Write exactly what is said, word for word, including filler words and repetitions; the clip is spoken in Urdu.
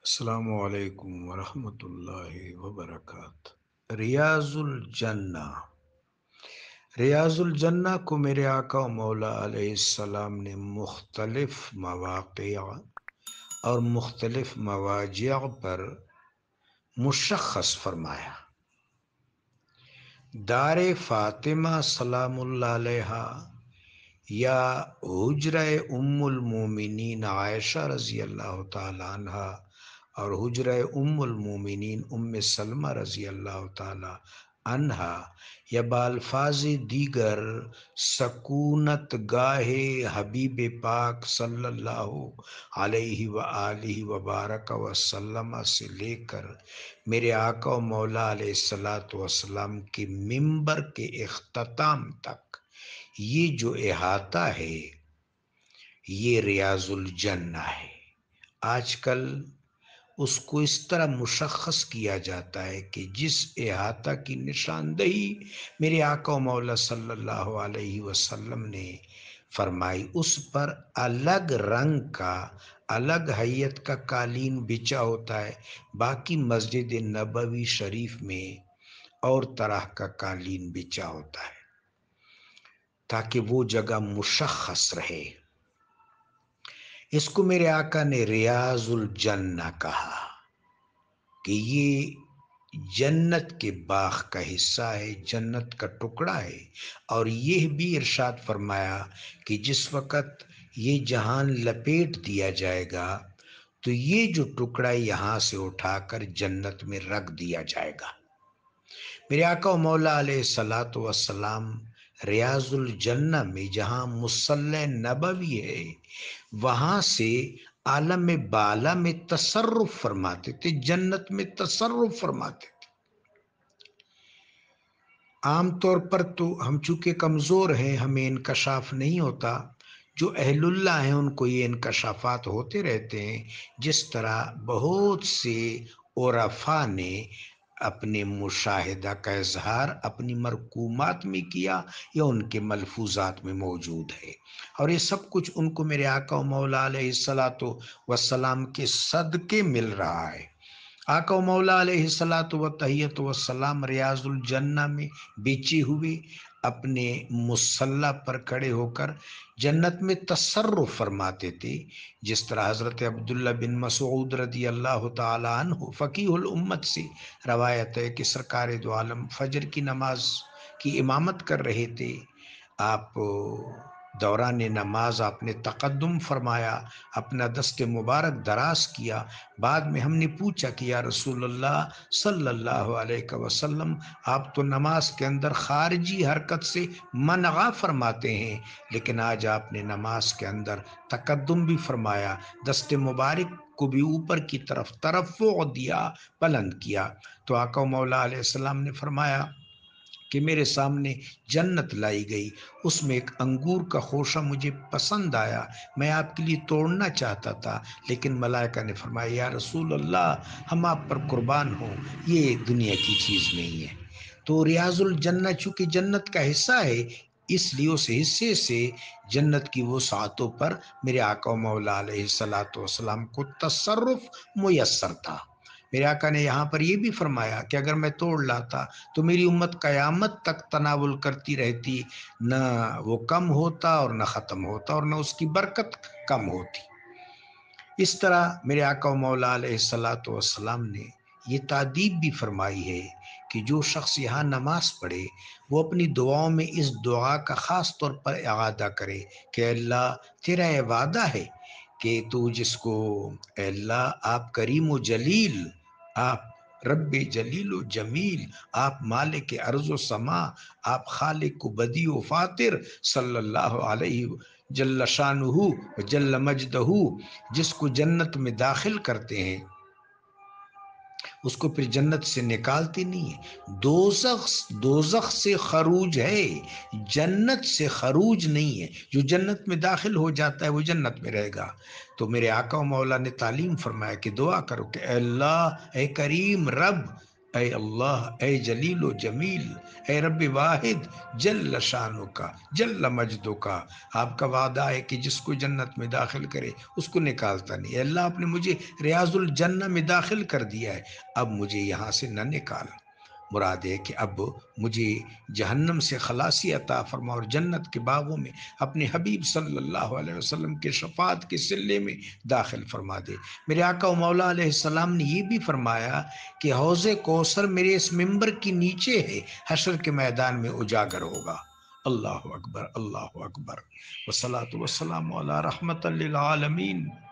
السلام علیکم ورحمۃ اللہ وبرکاتہ۔ ریاض الجنہ، ریاض الجنہ کو میرے آقا و مولا علیہ السلام نے مختلف مواقع اور مختلف مواضع پر مشخص فرمایا۔ دار فاطمہ سلام اللہ علیہا یا حجرہ ام المومنین عائشہ رضی اللہ تعالی عنہ اور حجرہ ام المومنین ام سلمہ رضی اللہ تعالی عنہا یا بالفاظ دیگر سکونت گاہ حبیب پاک صلی اللہ علیہ وآلہ وبارک وسلم سے لے کر میرے آقا و مولا علیہ الصلوۃ والسلام کے ممبر کے اختتام تک یہ جو احاطہ ہے یہ ریاض الجنہ ہے۔ آج کل اس کو اس طرح مشخص کیا جاتا ہے کہ جس احاطہ کی نشاندہی میرے آقا و مولا صلی اللہ علیہ وسلم نے فرمائی، اس پر الگ رنگ کا الگ حیت کا قالین بچھا ہوتا ہے، باقی مسجد نبوی شریف میں اور طرح کا قالین بچھا ہوتا ہے تاکہ وہ جگہ مشخص رہے۔ اس کو میرے آقا نے ریاض الجنہ کہا کہ یہ جنت کے باغ کا حصہ ہے، جنت کا ٹکڑا ہے، اور یہ بھی ارشاد فرمایا کہ جس وقت یہ جہان لپیٹ دیا جائے گا تو یہ جو ٹکڑا یہاں سے اٹھا کر جنت میں رکھ دیا جائے گا۔ میرے آقا و مولا علیہ الصلوۃ والسلام ریاض الجنہ میں جہاں مصلی نبوی ہے وہاں سے عالم بالا میں تصرف فرماتے تھے، جنت میں تصرف فرماتے تھے۔ عام طور پر تو ہم چونکہ کمزور ہیں، ہمیں انکشاف نہیں ہوتا، جو اہل اللہ ہیں ان کو یہ انکشافات ہوتے رہتے ہیں، جس طرح بہت سے عرفاء نے اپنے مشاہدہ کا اظہار اپنی مرقومات میں کیا یا ان کے ملفوظات میں موجود ہے، اور یہ سب کچھ ان کو میرے آقا و مولا علیہ الصلوۃ والسلام کے صدقے مل رہا ہے۔ آقا و مولا علیہ الصلوۃ والتحیۃ والسلام ریاض الجنہ میں بیچے ہوئے اپنے مصلی پر کھڑے ہو کر جنت میں تصرف فرماتے تھے، جس طرح حضرت عبداللہ بن مسعود رضی اللہ تعالی عنہ فقیہ الامت سے روایت ہے کہ سرکار دو عالم فجر کی نماز کی امامت کر رہے تھے۔ آپ دوران نماز آپ نے تقدم فرمایا، اپنا دست مبارک دراز کیا، بعد میں ہم نے پوچھا کہ یا رسول اللہ صلی اللہ علیہ وسلم، آپ تو نماز کے اندر خارجی حرکت سے منع فرماتے ہیں، لیکن آج آپ نے نماز کے اندر تقدم بھی فرمایا، دست مبارک کو بھی اوپر کی طرف ترفع دیا، بلند کیا۔ تو آقا و مولا علیہ السلام نے فرمایا کہ میرے سامنے جنت لائی گئی، اس میں ایک انگور کا خوشہ مجھے پسند آیا، میں آپ کے لیے توڑنا چاہتا تھا، لیکن ملائکہ نے فرمایا یا رسول اللہ ہم آپ پر قربان ہوں، یہ دنیا کی چیز نہیں ہے۔ تو ریاض الجنہ چونکہ جنت کا حصہ ہے، اس لیے اس حصے سے جنت کی وسعتوں پر میرے آقا و مولا علیہ الصلوۃ والسلام کو تصرف میسر تھا۔ میرے آقا نے یہاں پر یہ بھی فرمایا کہ اگر میں توڑ لاتا تو میری امت قیامت تک تناول کرتی رہتی، نہ وہ کم ہوتا اور نہ ختم ہوتا اور نہ اس کی برکت کم ہوتی۔ اس طرح میرے آقا و مولا علیہ الصلوۃ والسلام نے یہ تادیب بھی فرمائی ہے کہ جو شخص یہاں نماز پڑھے وہ اپنی دعاؤں میں اس دعا کا خاص طور پر اعادہ کرے کہ اللہ تیرا یہ وعدہ ہے کہ تو جس کو، اے اللہ آپ کریم و جلیل، آپ رب جلیل و جمیل، آپ مالک ارض و سما، آپ خالق و بدیع و فاطر صلی اللہ علیہ جل شانہ و جل مجدہ، جس کو جنت میں داخل کرتے ہیں اس کو پھر جنت سے نکالتے نہیں ہیں۔ دوزخ دوزخ سے خروج ہے، جنت سے خروج نہیں ہے۔ جو جنت میں داخل ہو جاتا ہے وہ جنت میں رہے گا۔ تو میرے آقا و مولا نے تعلیم فرمایا کہ دعا کرو کہ اے اللہ، اے کریم رب، اے اللہ، اے جلیل و جمیل، اے رب واحد جل شانو کا جل مجدو کا، آپ کا وعدہ ہے کہ جس کو جنت میں داخل کرے اس کو نکالتا نہیں. اے اللہ، آپ نے مجھے ریاض الجنہ میں داخل کر دیا ہے، اب مجھے یہاں سے نہ نکال. مراد ہے کہ اب مجھے جہنم سے خلاصی عطا فرما اور جنت کے باغوں میں اپنے حبیب صلی اللہ علیہ وسلم کے شفاعت کے سلے میں داخل فرما دے. میرے آقا و مولا علیہ السلام نے یہ بھی فرمایا کہ حوض کوثر میرے اس ممبر کی نیچے ہے، حشر کے میدان میں اجاگر ہوگا. اللہ اکبر، اللہ اکبر، والصلاة والسلام علی رحمت للعالمین.